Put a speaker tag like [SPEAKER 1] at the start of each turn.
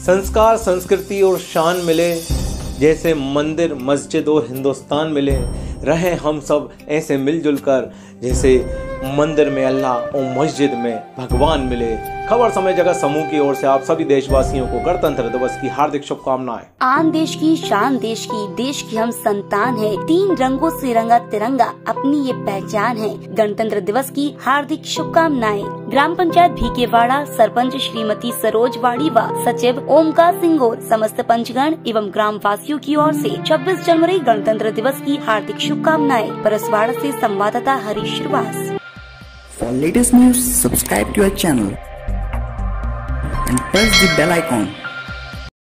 [SPEAKER 1] संस्कार, संस्कृति और शान मिले, जैसे मंदिर, मस्जिद और हिंदुस्तान मिले। रहें हम सब ऐसे मिलजुल कर, जैसे मंदिर में अल्लाह और मस्जिद में भगवान मिले। खबर समय जगत समूह की ओर से आप सभी देशवासियों को गणतंत्र दिवस की हार्दिक शुभकामनाएं।
[SPEAKER 2] आन देश की शान देश की हम संतान है। 3 रंगों से रंगा तिरंगा अपनी ये पहचान है। गणतंत्र दिवस की हार्दिक शुभकामनाएं। ग्राम पंचायत भीकेवाड़ा सरपंच श्रीमती सरोज वाड़ी व सचिव ओमकार सिंह, समस्त पंचगण एवं ग्राम वासियों की ओर से 26 जनवरी गणतंत्र दिवस की हार्दिक शुभकामनाएं। परसवाड़ा से संवाददाता Harish Shrivas.
[SPEAKER 3] For latest news, subscribe to our channel and press the bell icon.